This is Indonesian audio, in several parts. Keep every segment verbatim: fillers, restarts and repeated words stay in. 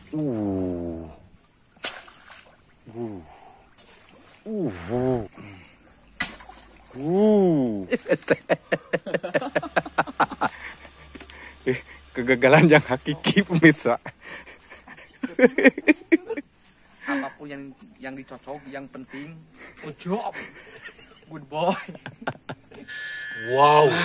Uh. Uh. Uh. Uh. Kegagalan yang hakiki pemirsa. Apapun yang yang dicocok, yang penting good job, good boy. Wow.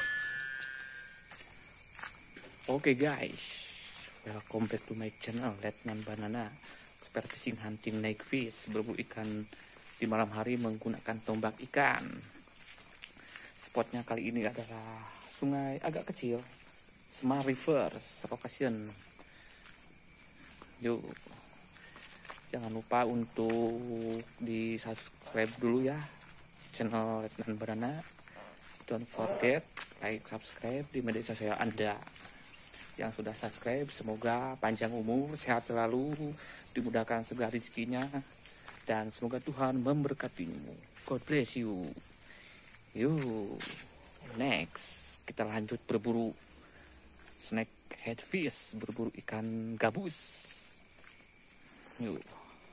Oke okay guys, welcome back to my channel Letnan Banana. Spare fishing hunting night fish, berburu ikan di malam hari menggunakan tombak ikan. Spotnya kali ini adalah sungai agak kecil, Semar River location. Yuk, jangan lupa untuk di subscribe dulu ya channel Letnan Banana. Don't forget like, subscribe di media sosial Anda. Yang sudah subscribe semoga panjang umur, sehat selalu, dimudahkan segala rezekinya, dan semoga Tuhan memberkatimu. God bless you. Yuk, next kita lanjut berburu snakehead fish, berburu ikan gabus. Yuk.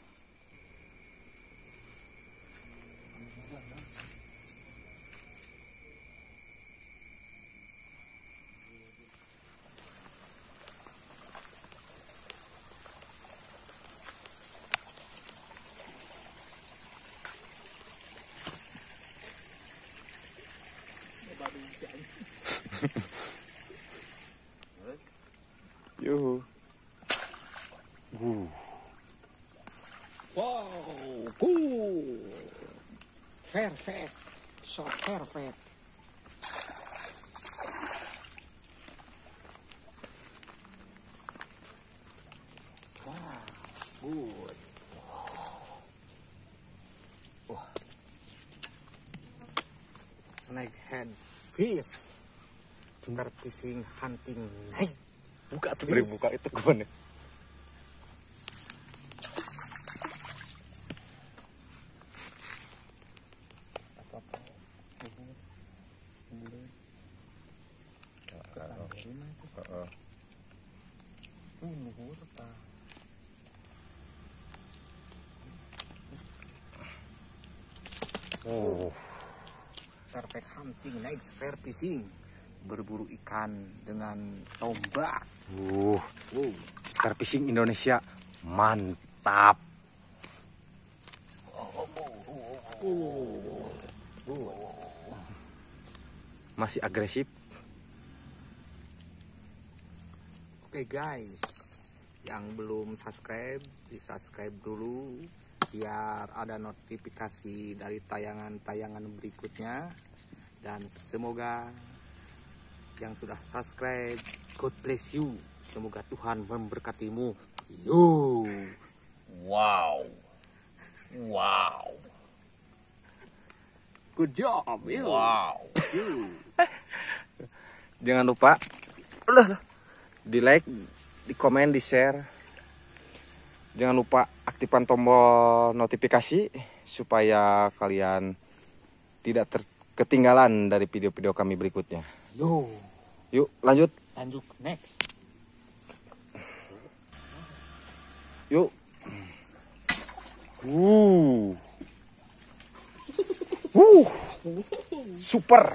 Yuhu. Uh. Wow, cool. Perfect. So perfect. Wow, good. Wah. Snakehead fish. Spare fishing hunting night. Buka tuh, beri buka itu gimana? Oh, perfect hunting night spare fishing, berburu ikan dengan tombak. Uh, Wow. Spare fishing Indonesia mantap. Masih agresif. Oke okay guys, yang belum subscribe, di subscribe dulu biar ada notifikasi dari tayangan-tayangan berikutnya. Dan semoga yang sudah subscribe, God bless you. Semoga Tuhan memberkatimu. Yo. Wow. Wow. Good job. Yo. Wow. Yo. Jangan lupa di like, di komen, di share. Jangan lupa aktifkan tombol notifikasi supaya kalian tidak ketinggalan dari video-video kami berikutnya. Yo. Yuk lanjut. Lanjut next. Yuk. Uh. Uh. Super.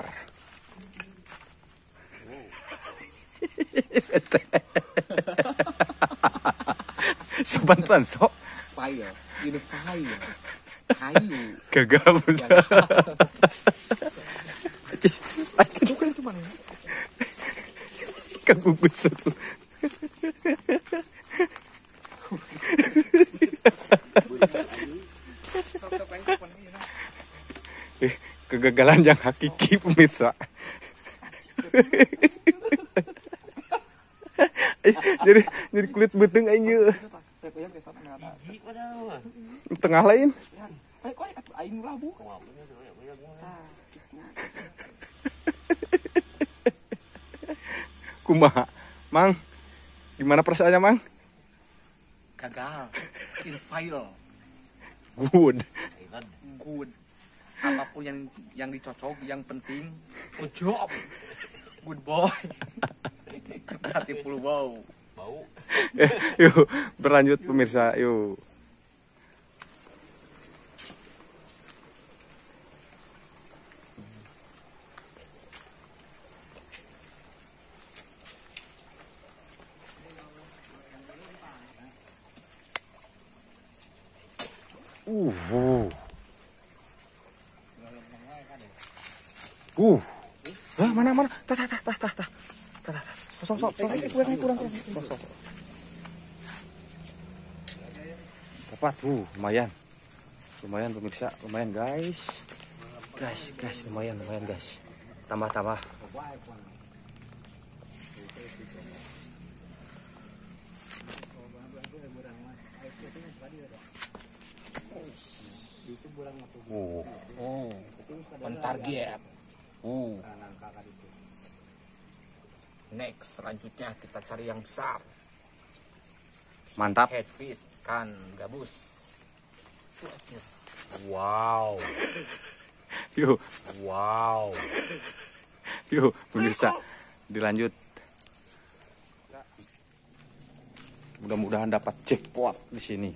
Sebentar sok. Fire. Ini fire. Kayu. Gagal. Bukan itu mana? Kegugus satu. Eh, kegagalan yang hakiki pemirsa. Eh, jadi jadi kulit beteng aja. Tengah lain. Kumaha, Mang? Gimana perasaannya, Mang? Gagal. In file. Good. Good. Apapun yang yang dicocok, yang penting good job, good boy. Hati puluh wow. Yuk, berlanjut pemirsa, yuk. Uh, uh. Uh. Eh, mana mana? Tah tah tah tah tah tah. Tah tah. Sok sok sok. Kurang kurang kurang. Sok sok. Dapat, uh, lumayan. Lumayan pemirsa, lumayan guys. Guys, guys, lumayan, lumayan guys. Tambah tambah. Oh, Oh, on target. Uh. Next, selanjutnya kita cari yang besar. mantap. Headfish, ikan gabus. Wow. Yuk, wow. Yuk, pemirsa, dilanjut. Mudah-mudahan dapat jackpot di sini.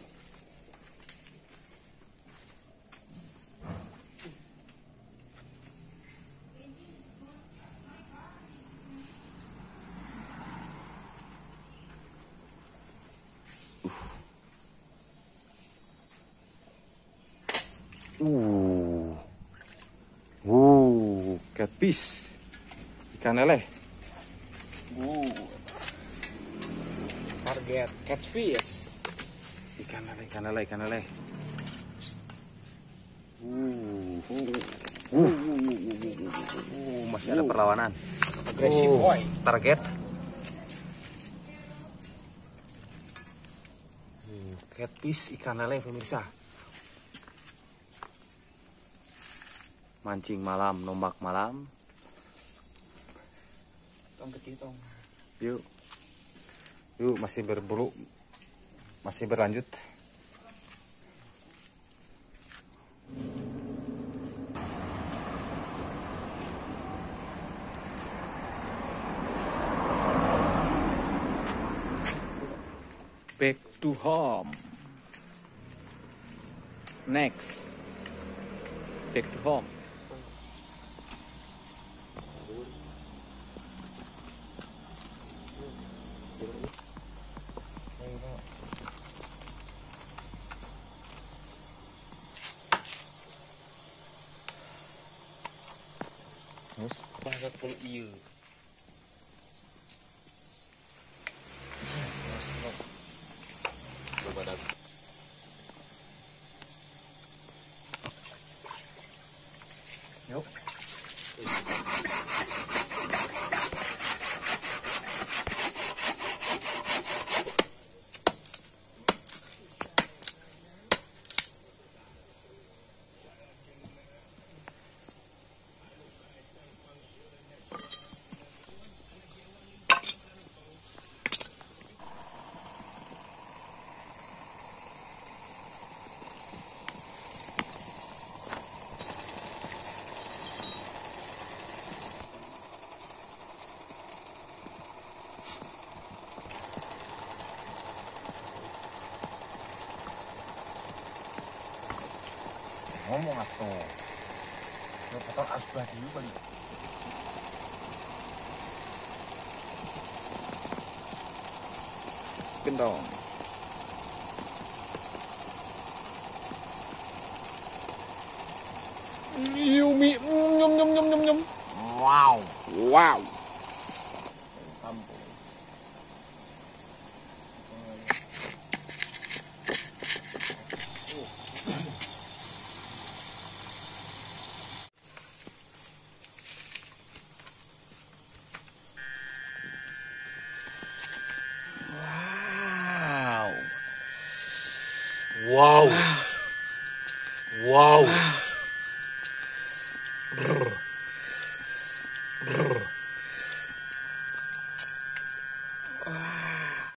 Uh, uh, catfish, ikan lele. Uh. Target catfish. Ikan lele, ikan lele, ikan lele. Uh, uh, uh, uh, masih ada perlawanan. Aggressive Uh, boy. target. Uh, catfish, ikan lele pemirsa. Mancing malam, nombak malam. Tong kecil tong. Yuk, yuk masih berburu, masih berlanjut. Back to home. Next, back to home. Terus Bahasa puluh iya. Coba dah. Yuk. Ngomong atau lo potong harus belah dulu kali. Gendong. Yumi, nyum nyum nyum nyum nyum. Wow, wow. Wow. Wow. Wow.